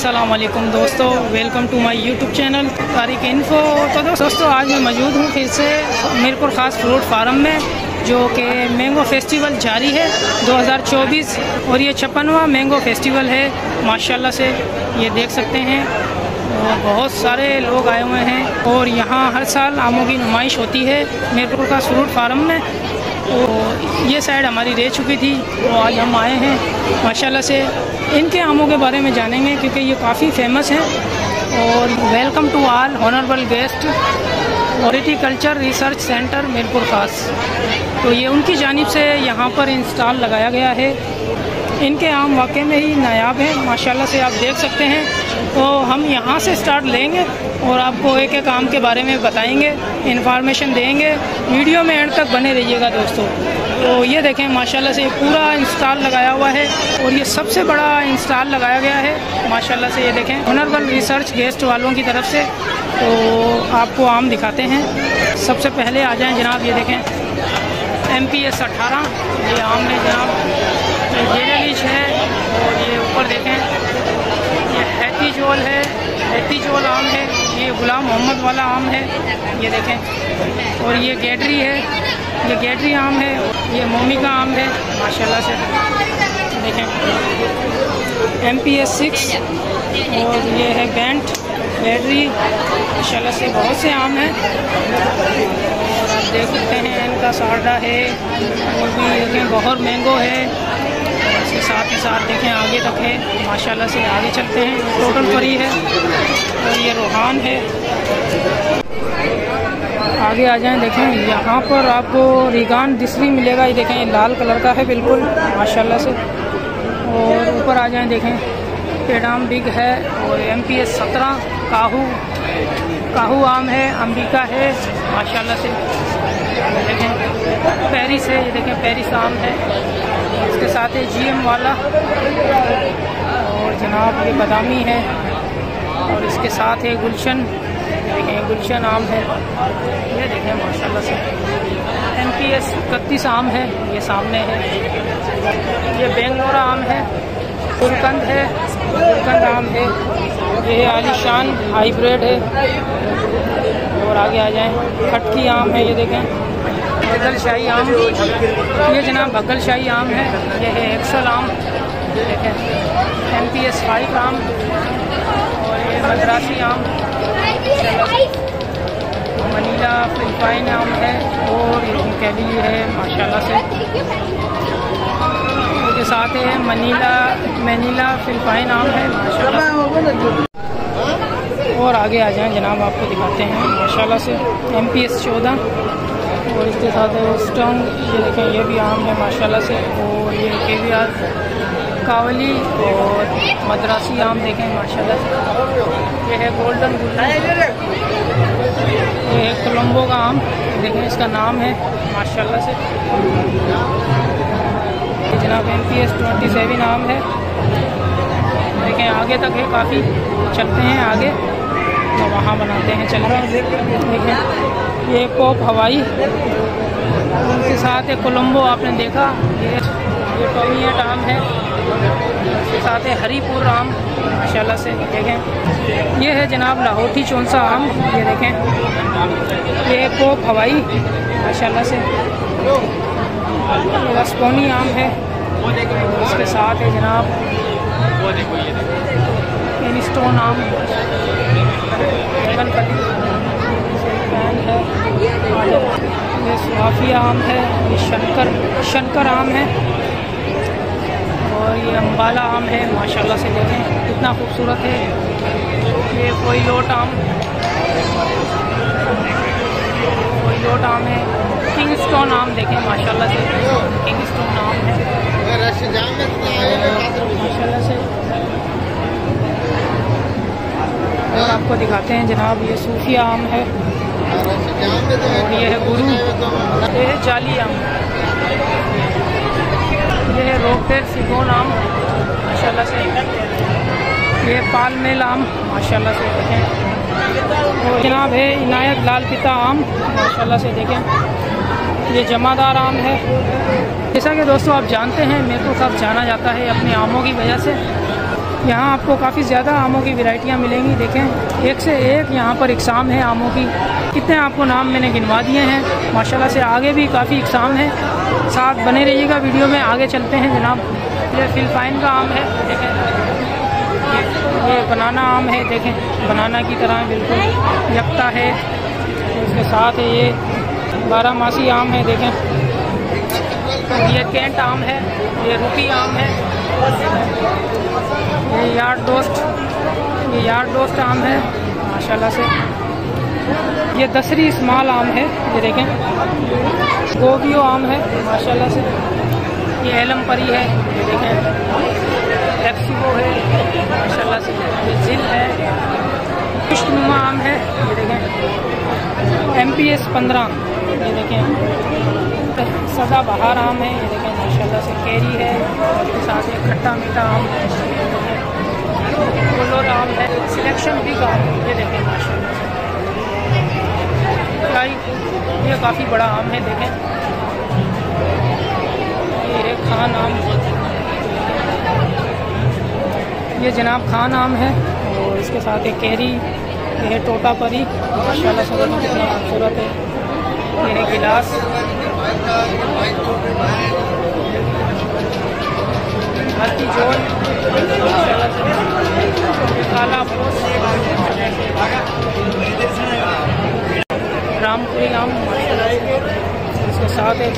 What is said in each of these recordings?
अस्सलाम वालेकुम दोस्तों, welcome to my YouTube channel Tariq info. तो दोस्तों आज मैं मौजूद हूँ फिर से मीरपुर ख़ास फ्रूट फार्म में, जो कि मैंगो फेस्टिवल जारी है 2024 और ये 56वां मैंगो फेस्टिवल है। माशाल्लाह से ये देख सकते हैं और बहुत सारे लोग आए हुए हैं और यहाँ हर साल आमों की नुमाइश होती है मीरपुर ख़ास फ्रूट फार्म में। तो ये साइड हमारी रह चुकी थी, तो आज हम आए हैं माशाल्लाह से। इनके आमों के बारे में जानेंगे क्योंकि ये काफ़ी फेमस हैं। और welcome to all honourable guest horticulture research centre Mirpur Khas. तो ये उनकी जानिब से यहाँ पर इंस्टॉल लगाया गया है। इनके आम वाकई में ही नायाब हैं माशाल्लाह से, आप देख सकते हैं। तो हम यहाँ से स्टार्ट लेंगे और आपको एक एक आम के बारे में बताएंगे, इन्फॉर्मेशन देंगे। वीडियो में एंड तक बने रहिएगा दोस्तों। तो ये देखें माशाल्लाह से पूरा इंस्टॉल लगाया हुआ है और ये सबसे बड़ा इंस्टॉल लगाया गया है माशाल्लाह से। ये देखें ऑनरेबल रिसर्च गेस्ट वालों की तरफ से। तो आपको आम दिखाते हैं। सबसे पहले आ जाएँ जनाब, ये देखें MPS 18 ये आम है जनाब, ये जेरेलिश है। और ये ऊपर देखें ये हैतीजोल है, हैतीजोल आम है। ये गुलाम मोहम्मद वाला आम है, ये देखें। और ये गैडरी है, ये गैडरी आम है। ये मोमिका आम है माशाल्लाह से, देखें MPS 6। और ये है बेंट गैडरी माशाल्लाह से। बहुत से आम हैं और आप देख सकते हैं इनका सारडा है। और भी देखें बहर मैंगो है, इसके साथ ही साथ देखें आगे तक है माशाल्लाह से। आगे चलते हैं, टोटल परी है। और ये रोहान है। आगे आ जाएं, देखें यहाँ पर आपको रिगान दिसरी मिलेगा। ये देखें ये लाल कलर का है बिल्कुल माशाल्लाह से। और ऊपर आ जाएं, देखें पेडाम बिग है। और MPS 17 काहू आम है, अंबिका है माशाल्लाह से। देखें पेरिस है, ये देखें पेरिस आम है। इसके साथ है GM वाला। और जनाब ये बादामी है। और इसके साथ है गुलशन, देखें गुलशन आम है। ये देखें माशाल्लाह से MPS 31 आम है, ये सामने है। ये बेंगलोरा आम है। गुलकंद है, गुलकंद आम है। ये आलिशान हाइब्रिड है। और आगे आ जाएं, खटकी आम है, ये देखें बगलशाही आम। ये जनाब बगलशाही आम है। ये है एक्सल आम, देखें MPS 5 आम। और ये मद्रासी आम, मनीला फिलिपाइन आम है। और ये कैली है माशाल्लाह से। इसके साथ है मनीला फिलिपाइन आम है माशाल्लाह। और आगे आ जाएं जनाब, आपको दिखाते हैं माशाल्लाह से MPS 14। और इसके साथ है स्टंग, ये देखें ये भी आम है माशाल्लाह से। और ये KVR कावली और मद्रासी आम देखें माशाल्लाह से। ये है गोल्डन गुल्ला, ये है कोलंबो का आम, देखें इसका नाम है माशाल्लाह से। ये जनाब MPS 27 आम है, देखें आगे तक है काफ़ी। चलते हैं आगे तो वहाँ बनाते हैं, चल रहे देखें ये पॉप हवाई। उनके साथ है कोलंबो, आपने देखा। ये टोमिएट आम है। इसके साथ है हरीपुर आम माशाल्लाह से, देखें ये है जनाब लाहौटी चौंसा आम, ये देखें ये पॉप हवाई माशाल्लाह से। ये रसपोनी आम है। इसके साथ है जनाब स्टोन आम, है। ये सुहाफिया आम है। ये शंकर आम है। और ये अम्बाला आम है माशाल्लाह से, देखें कितना खूबसूरत है। ये कोईलोट आम है। किंगस्टोन आम देखें माशाल्लाह से, किंगस्टोन आम है माशाल्लाह से। और आपको दिखाते हैं जनाब ये सूफिया आम है। और ये है गुरु, ये है जाली आम। ये है रोकेर सिगोन आम माशाल्लाह से। ये पालमेल आम माशाल्लाह से, देखें। और जनाब है इनायत लाल पिता आम माशाल्लाह से, देखें ये जमादार आम है। जैसा कि दोस्तों आप जानते हैं मीरपुर ख़ास जाना जाता है अपने आमों की वजह से। यहाँ आपको काफ़ी ज़्यादा आमों की वैरायटियाँ मिलेंगी। देखें एक से एक यहाँ पर इकसाम है आमों की। कितने आपको नाम मैंने गिनवा दिए हैं माशाल्लाह से। आगे भी काफ़ी इकसाम है, साथ बने रहिएगा वीडियो में। आगे चलते हैं जनाब। ये फिलपाइन का आम है, देखें ये बनाना आम है। देखें बनाना की तरह बिल्कुल यकता है। इसके साथ है ये बारहमासी आम है। देखें ये कैंट आम है, ये रुपी आम है, ये यार दोस्त आम है माशाल्लाह से। ये दसरी स्मॉल आम है, ये देखें गोबियो आम है माशाल्लाह से। ये एलम परी है, ये देखें एप्सिको है माशाल्लाह से। ये जिल है, खुशनुमा आम है, ये देखें MPS 15, ये देखें सदा बहार आम है, ये देखें माशाल्लाह से। कैरी है, उसके साथ एक खट्टा मीठा आम है, कोलोर आम है, सिलेक्शन भी का आम है, ये देखें माशाल्लाह से। ये काफ़ी बड़ा आम है, देखें ये है खान आम, ये जनाब खान आम है। और इसके साथ एक कैरी, ये है टोटा परी माशाल्लाह से, कितना खूबसूरत है। ये है गिलास, हल्दी जोड़ काला पोस, रामपुरी आम माशाल्लाह से। इसके साथ है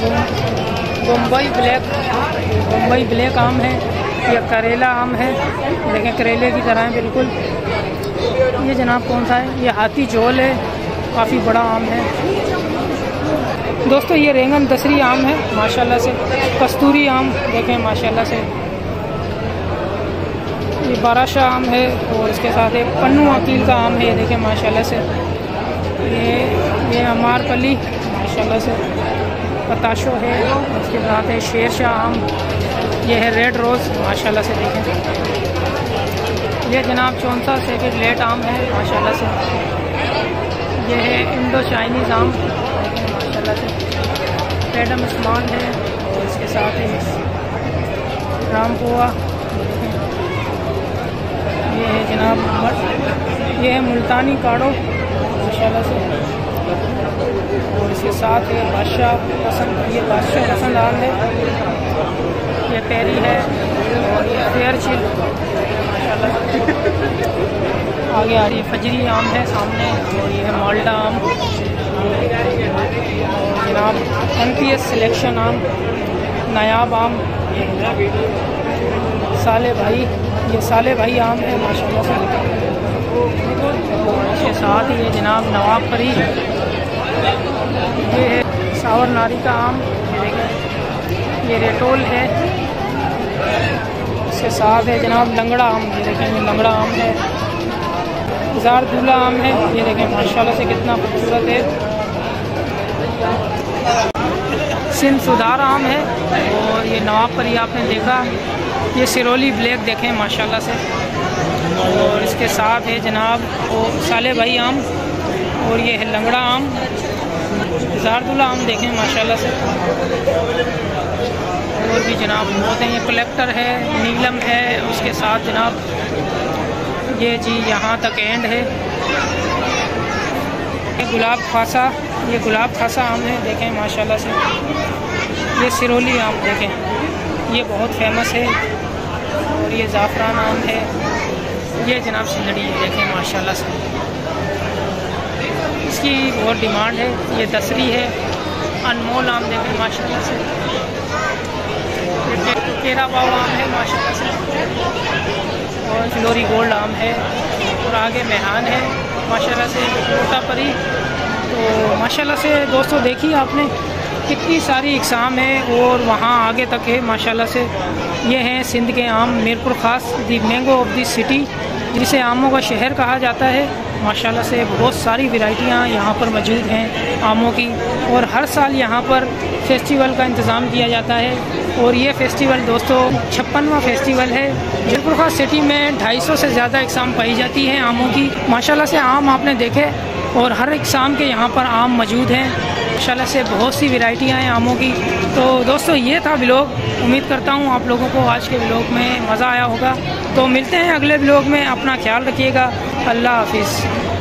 बम्बई ब्लैक आम है। यह करेला आम है, देखें करेले की तरह है बिल्कुल। ये जनाब कौन सा है? ये हाथी झोल है, काफ़ी बड़ा आम है दोस्तों। ये रेंगन दसरी आम है माशाल्लाह से। कस्तूरी आम देखें माशाल्लाह से। ये बाराशाह आम है और इसके साथ एक पन्नू अकील का आम है, ये देखें माशाल्लाह से। ये अमारपली माशाल्लाह से। पताशो है, उसके साथ है शेरशाह आम। ये है रेड रोज़ माशाल्लाह से, देखें। ये जनाब 64 सेकंड लेट आम है माशाल्लाह से। ये है इंडो चाइनीज़ आम माशाल्लाह से। पेडम स्मॉल है और इसके साथ है रामपुआ। ये है जनाब ये है मुल्तानी काड़ो माशाल्लाह से। और इसके साथ है बादशाह पसंद, ये बादशाह पसंद आम है। ये पेरी है और ये फेयर चिल माशाल्लाह से। आगे आ रही है फजरी आम है सामने, और ये है माल्टा आम। और जनाब MPS सिलेक्शन आम, नायाब आम, साले भाई, ये साले भाई आम है माशाल्लाह से। इसके साथ ही ये जनाब नवाब परी, ये है सावर नारी का आम, ये देखें ये रेटोल है। इसके साथ है जनाब लंगड़ा आम, ये देखें ये लंगड़ा आम है। ज़ारदुल्ला आम है, ये देखें माशाल्लाह से कितना खूबसूरत है। सिंध सुधार आम है। और ये नवाब परी आपने देखा, ये सिरोली ब्लैक देखें माशाल्लाह से। और इसके साथ है जनाब वो साले भाई आम, और ये है लंगड़ा आम। ज़ारदुल्ला आम देखें माशाल्लाह से। और भी जनाब बहुत हैं, ये कलेक्टर है, नीलम है, उसके साथ जनाब ये जी यहाँ तक एंड है। ये गुलाब खासा, ये गुलाब खासा आम है, देखें माशाल्लाह से। ये सिरोली आम देखें, ये बहुत फेमस है। और ये ज़ाफ़रान आम है, ये जनाब सिंदड़ी है, देखें माशाल्लाह से। इसकी बहुत डिमांड है। ये दसरी है, अनमोल आम देखें माशाल्लाह से। ये केरा बाव आम है माशाल्लाह से। और फ्लोरी गोल्ड आम है। और आगे मेहान है माशाल्लाह से, टोटा परी। तो माशाल्लाह से दोस्तों देखिए आपने कितनी सारी इकसाम है, और वहाँ आगे तक है माशाल्लाह से। ये हैं सिंध के आम, Mirpur Khas the mango of the city, जिसे आमों का शहर कहा जाता है माशाल्लाह से। बहुत सारी वैरायटियाँ यहाँ पर मौजूद हैं आमों की, और हर साल यहाँ पर फेस्टिवल का इंतज़ाम किया जाता है। और ये फेस्टिवल दोस्तों 56वां फेस्टिवल है। मीरपुर ख़ास सिटी में 250 से ज़्यादा इकसाम पाई जाती हैं आमों की माशाल्लाह से। आम आपने देखे, और हर इकसाम के यहाँ पर आम मौजूद हैं। माशाल्लाह से बहुत सी वैरायटियाँ हैं आमों की। तो दोस्तों ये था व्लॉग, उम्मीद करता हूँ आप लोगों को आज के व्लॉग में मज़ा आया होगा। तो मिलते हैं अगले व्लॉग में, अपना ख्याल रखिएगा, अल्लाह हाफिज़।